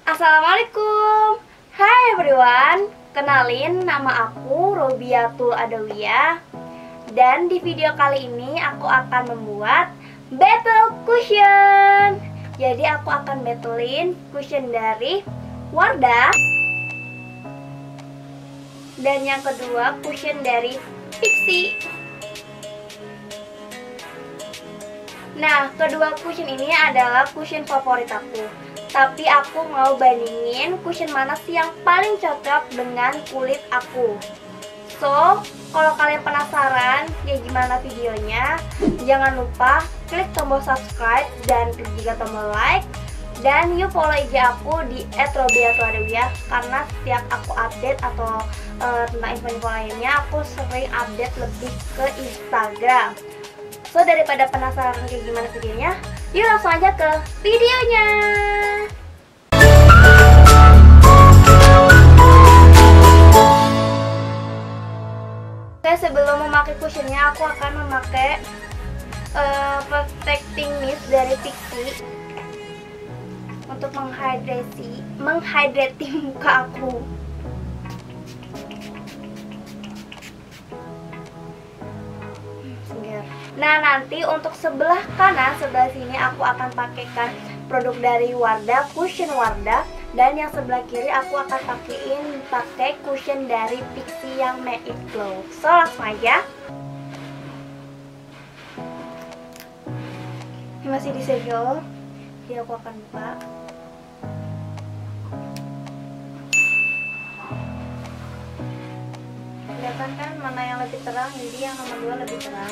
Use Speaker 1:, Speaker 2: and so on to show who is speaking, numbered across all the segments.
Speaker 1: Assalamualaikum. Hai everyone. Kenalin, nama aku Robiatul Adawiyah. Dan di video kali ini aku akan membuat battle cushion. Jadi aku akan battlein cushion dari Wardah. Dan yang kedua cushion dari Pixi. Nah, kedua cushion ini adalah cushion favorit aku. Tapi aku mau bandingin cushion mana sih yang paling cocok dengan kulit aku. So, kalau kalian penasaran ya gimana videonya, jangan lupa klik tombol subscribe dan klik juga tombol like. Dan yuk follow IG aku di @robiatuladawiyah, karena setiap aku update atau tentang info-info lainnya, aku sering update lebih ke Instagram. So, daripada penasaran kayak gimana videonya, yuk langsung aja ke videonya. Oke, sebelum memakai cushionnya, aku akan memakai protecting mist dari Pixi untuk menghidrati muka aku. Nah, nanti untuk sebelah kanan, sebelah sini aku akan pakaikan produk dari Wardah, cushion Wardah. Dan yang sebelah kiri aku akan pakai cushion dari Pixi yang Make It Glow. So, langsung aja. Ini masih disegel, jadi aku akan buka. Kelihatan kan mana yang lebih terang, jadi yang nomor 2 lebih terang.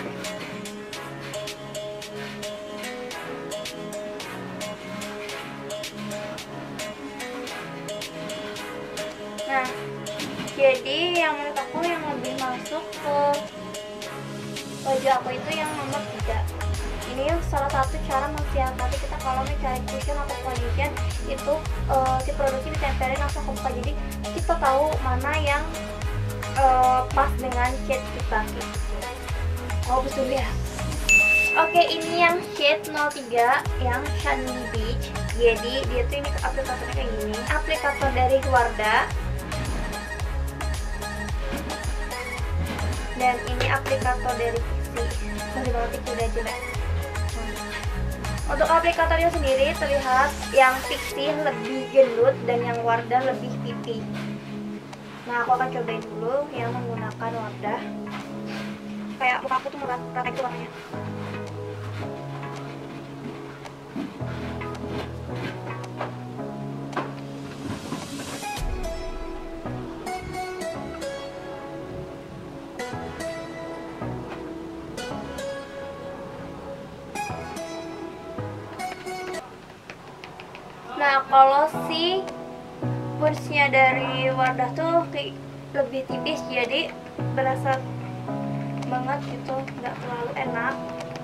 Speaker 1: Nah, jadi yang menurut aku yang lebih masuk ke wajah aku itu yang nomor 3. Ini salah satu cara mensiasati kita kalau mencari cushion atau foundation itu, si produknya ditempelin langsung ke muka, jadi kita tahu mana yang pas dengan shade kita gitu. Oh, betul ya. Oke, ini yang shade 03 yang Shiny Beach. Jadi dia tuh ini aplikatornya kayak gini. Aplikator dari Wardah. Dan ini aplikator dari Pixi. Sorry banget itu udah jelek. Untuk aplikatornya sendiri terlihat yang Pixi lebih gendut dan yang Wardah lebih pipi. Nah, aku akan cobain dulu yang menggunakan Wardah. Kayak muka aku tuh merata itu warnanya. Nah, kalau si punchnya dari Wardah tuh kayak lebih tipis, jadi berasa banget gitu, nggak terlalu enak.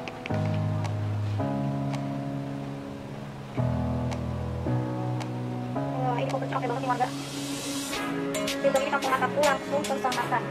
Speaker 1: Wah, ini oke banget nih Wardah. Jadi ini kampung mataku langsung tersamarkan.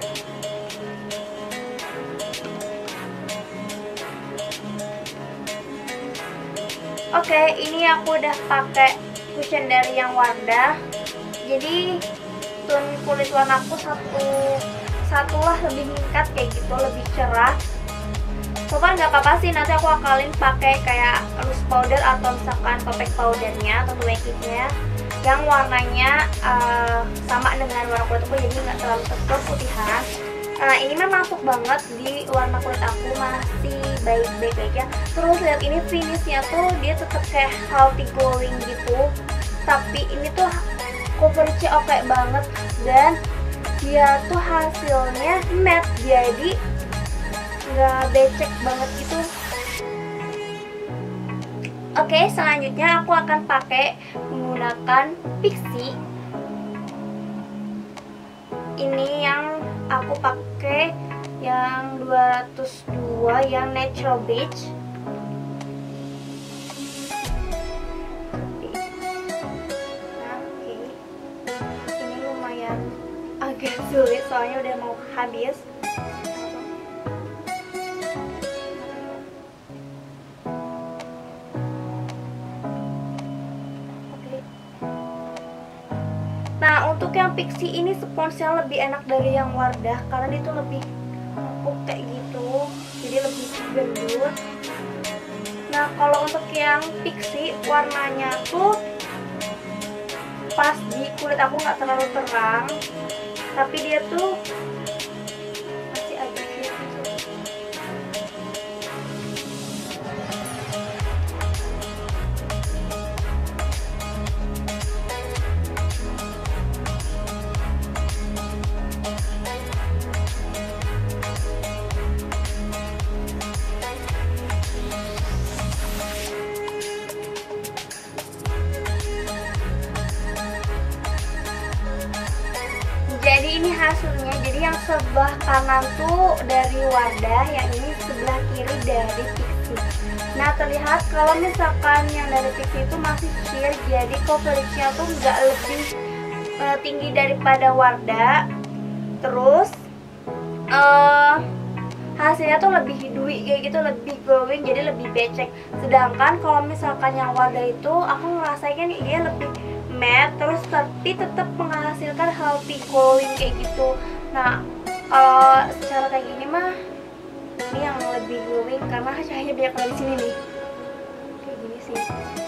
Speaker 1: Oke, ini aku udah pakai cushion dari yang Wardah. Jadi tone kulit warnaku satulah lebih meningkat kayak gitu, lebih cerah. So far nggak apa-apa sih, nanti aku akalin pakai kayak loose powder atau misalkan compact powdernya atau wekitnya yang warnanya sama dengan warna kulit aku, jadi nggak terlalu keputihan. Nah, ini memang masuk banget di warna kulit aku, masih baik-baik aja. Terus lihat ini finishnya tuh dia tetap kayak healthy glowing gitu, tapi ini tuh coverage oke banget dan dia tuh hasilnya matte, jadi nggak becek banget gitu. Oke, selanjutnya aku akan pakai menggunakan Pixi. Ini yang aku pakai yang 202 yang Natural Beach. Agak sulit soalnya udah mau habis. Oke. untuk yang Pixi ini sponsnya lebih enak dari yang Wardah karena dia tuh lebih empuk kayak gitu, jadi lebih gendut. Nah kalau untuk yang Pixi warnanya tuh pas di kulit aku nggak terlalu terang, tapi dia tuh masih agak gitu. Jadi ini hasilnya, jadi yang sebelah kanan tuh dari Wardah, yang ini sebelah kiri dari Pixi. Nah terlihat kalau misalkan yang dari Pixi itu masih sheer, jadi coveragenya tuh nggak lebih tinggi daripada Wardah. Terus hasilnya tuh lebih dewy kayak gitu, lebih glowing, jadi lebih becek. Sedangkan kalau misalkan yang Wardah itu aku ngerasain dia lebih matte, terus tapi tetap menghasilkan healthy glowing kayak gitu. Nah kalau secara kayak gini mah ini yang lebih glowing karena cahaya banyak dari sini nih, kayak gini sih.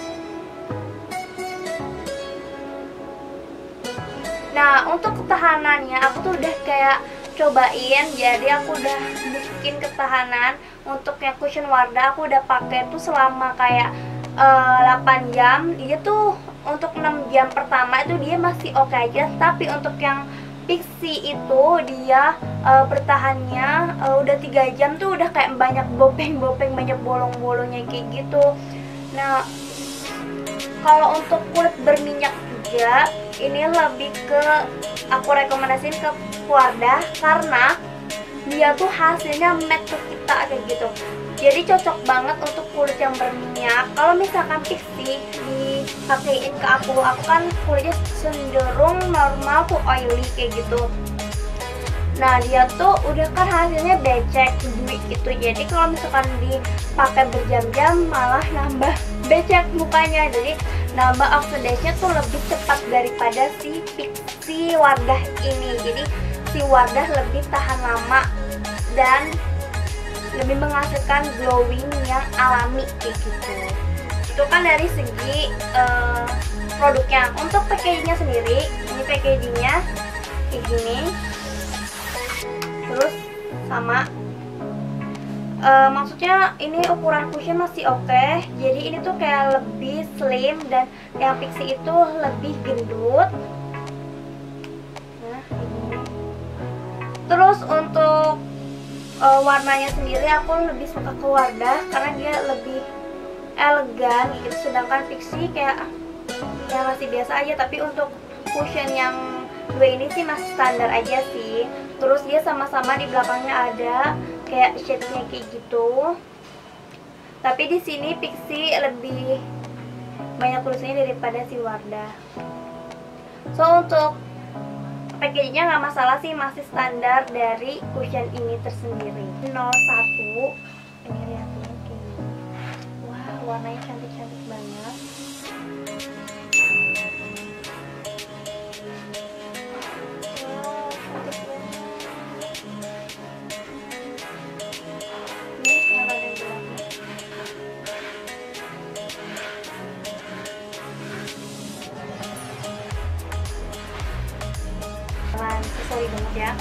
Speaker 1: Nah untuk ketahanannya aku tuh udah kayak cobain, jadi aku udah bikin ketahanan untuk yang cushion Wardah. Aku udah pakai tuh selama kayak 8 jam. Dia tuh untuk 6 jam pertama itu dia masih oke aja, tapi untuk yang Pixi itu dia bertahannya udah 3 jam tuh udah kayak banyak bopeng-bopeng, banyak bolong-bolongnya kayak gitu. Nah kalau untuk kulit berminyak juga ini lebih ke aku rekomendasiin ke Wardah karena dia tuh hasilnya matte ke kita kayak gitu. Jadi cocok banget untuk kulit yang berminyak. Kalau misalkan Pixi dipakein ke aku kan kulitnya cenderung normal tuh oily kayak gitu. Nah dia tuh udah kan hasilnya becek, dewy gitu. Jadi kalau misalkan dipakai berjam-jam malah nambah becek mukanya. Jadi nambah oxidasinya tuh lebih cepat daripada si Pixi Wardah ini. Jadi si Wardah lebih tahan lama dan lebih menghasilkan glowing yang alami kayak gitu. Itu kan dari segi produknya. Untuk packagingnya sendiri, ini packagingnya kayak gini. Terus sama maksudnya ini ukuran cushion masih oke. Jadi ini tuh kayak lebih slim dan yang Pixi itu lebih gendut. Nah, ini. Terus untuk warnanya sendiri aku lebih suka ke Wardah karena dia lebih elegan gitu. Sedangkan Pixi kayak ya masih biasa aja, tapi untuk cushion yang dua ini sih masih standar aja sih. Terus dia sama-sama di belakangnya ada kayak shade-nya kayak gitu. Tapi di sini Pixi lebih banyak tulisannya daripada si Wardah. So untuk packagingnya nggak masalah sih, masih standar dari cushion ini tersendiri. 01 ini lihatnya kayak gini. Wah warnanya cantik-cantik banget. Wow cantik banget. Ini yang ada di belakang. Sesuai banget ya.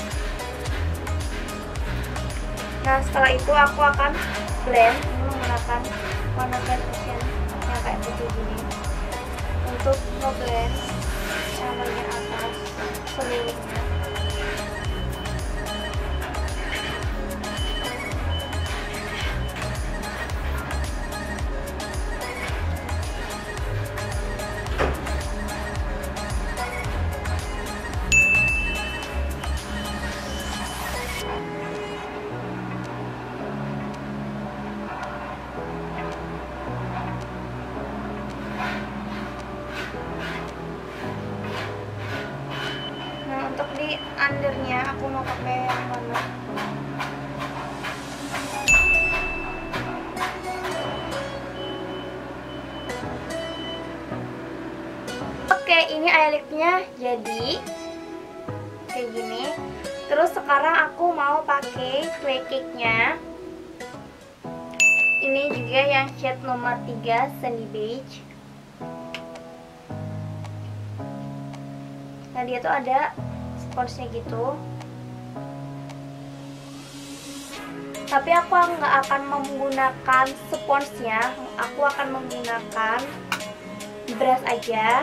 Speaker 1: Nah setelah itu aku akan blend menggunakan warna blend cushion yang kayak putih gini untuk nge-blend yang bagian atas seluruhnya. Untuk di undernya aku mau pakai yang mana? Oke, ini eyelidnya jadi kayak gini. Terus sekarang aku mau pakai clay cake-nya. Ini juga yang shade nomor 3 Sandy Beige. Nah, dia tuh ada sponsnya gitu. Tapi aku nggak akan menggunakan sponsnya, aku akan menggunakan brush aja.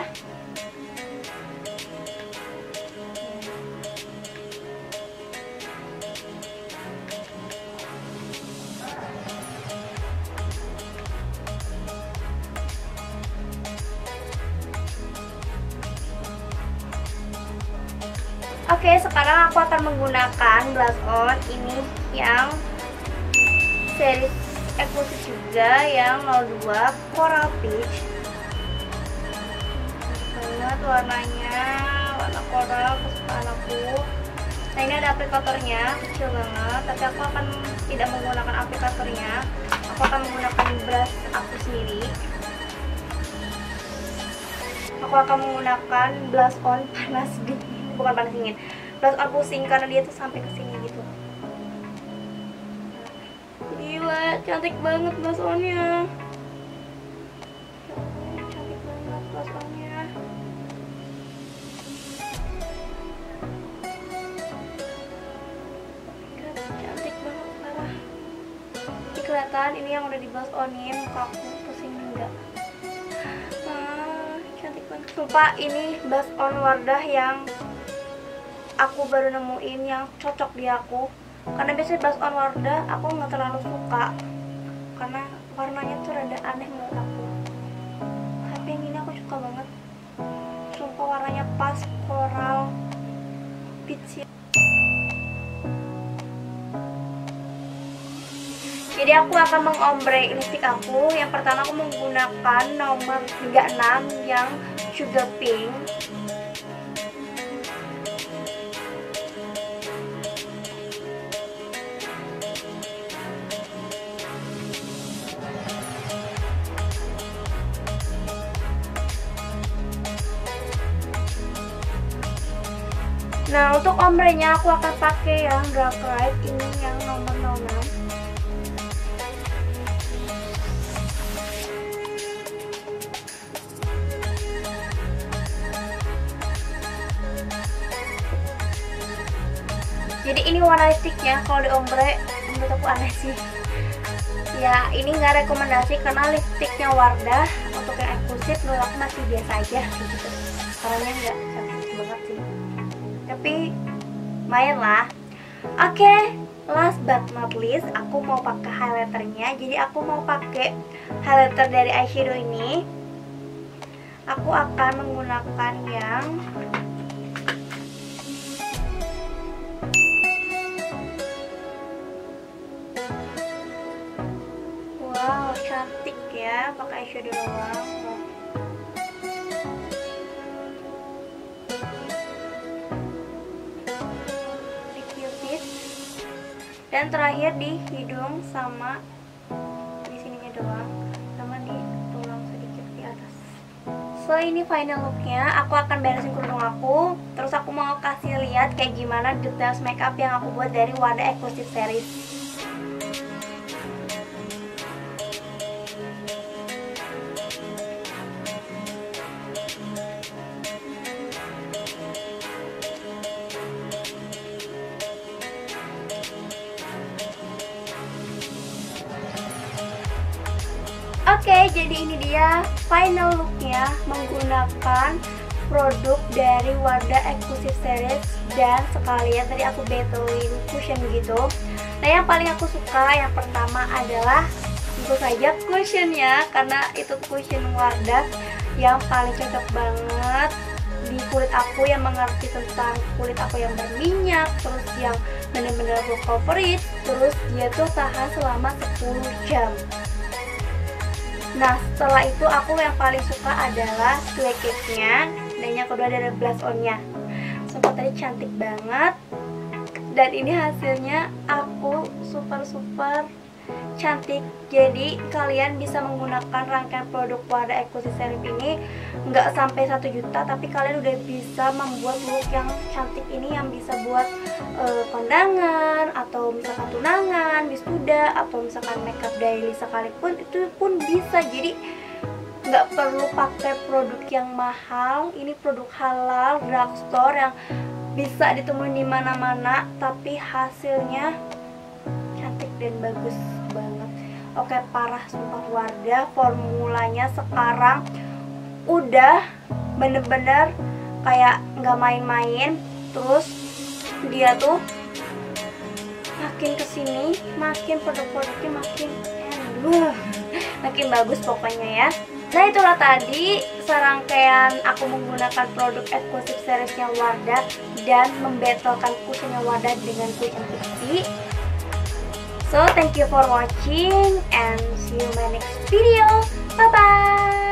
Speaker 1: Oke, sekarang aku akan menggunakan blush on ini yang series eksklusif juga, yang 02 Coral Peach. Banget warnanya, warna coral kesukaan aku. Nah, ini ada aplikatornya, kecil banget, tapi aku akan tidak menggunakan aplikatornya. Aku akan menggunakan brush aku sendiri. Aku akan menggunakan blush on panas dingin, bukan panas dingin, blush on pusing, karena dia tuh sampai ke sini gitu. Gila, cantik banget blush on-nya. Cantik banget blush on-nya. Cantik banget, parah. Ini kelihatan, ini yang udah di blush on-in, muka aku pusing enggak. Cantik banget. Sumpah ini blush on Wardah yang aku baru nemuin yang cocok di aku. Karena biasanya blush on Wardah aku nggak terlalu suka karena warnanya tuh rada aneh menurut aku. Tapi yang ini aku suka banget. Sumpah warnanya pas, coral peach. Jadi aku akan mengombre lipstick aku. Yang pertama aku menggunakan nomor 36 yang sugar pink. Nah, untuk ombrenya aku akan pakai yang dark red, ini yang nomor 06. Jadi ini warna lipstiknya kalau di ombre menurut aku aneh sih. Ya, ini nggak rekomendasi karena lipstiknya Wardah untuk yang eksklusif menurut aku masih biasa aja gitu. Warnanya nggak cantik banget sih. Tapi lumayan lah. Oke, last but not least aku mau pakai highlighternya. Jadi aku mau pakai highlighter dari eyeshadow ini. Aku akan menggunakan yang wow, cantik ya pakai eyeshadow doang. Dan terakhir di hidung sama di sininya doang, sama di tulang sedikit di atas. So ini final looknya. Aku akan beresin kerudung aku, terus aku mau kasih lihat kayak gimana details makeup yang aku buat dari Wardah Exclusive Series. Oke, jadi ini dia final looknya menggunakan produk dari Wardah Exclusive Series. Dan sekalian tadi aku betulin cushion begitu. Nah, yang paling aku suka yang pertama adalah tentu saja cushionnya, karena itu cushion Wardah yang paling cocok banget di kulit aku yang mengerti tentang kulit aku yang berminyak, terus yang benar-benar full coverage, terus dia tuh tahan selama 10 jam. Nah, setelah itu aku yang paling suka adalah clay cake-nya, dan yang kedua adalah blush on-nya. Sumpah tadi cantik banget. Dan ini hasilnya aku super cantik. Jadi kalian bisa menggunakan rangkaian produk Wardah Exclusive Series ini nggak sampai 1 juta, tapi kalian udah bisa membuat look yang cantik ini, yang bisa buat kondangan atau misalkan tunangan, wisuda, atau misalkan makeup daily sekalipun itu pun bisa. Jadi nggak perlu pakai produk yang mahal. Ini produk halal drugstore yang bisa ditemuin di mana-mana, tapi hasilnya cantik dan bagus banget. Oke, parah sumpah Wardah, formulanya sekarang udah bener-bener kayak nggak main-main. Terus dia tuh makin kesini makin produk-produknya makin makin bagus pokoknya ya. Nah, itulah tadi serangkaian aku menggunakan produk eksklusif seriesnya Wardah dan membattlekan kusennya Wardah dengan kusen pixie. So, thank you for watching and see you in my next video. Bye-bye!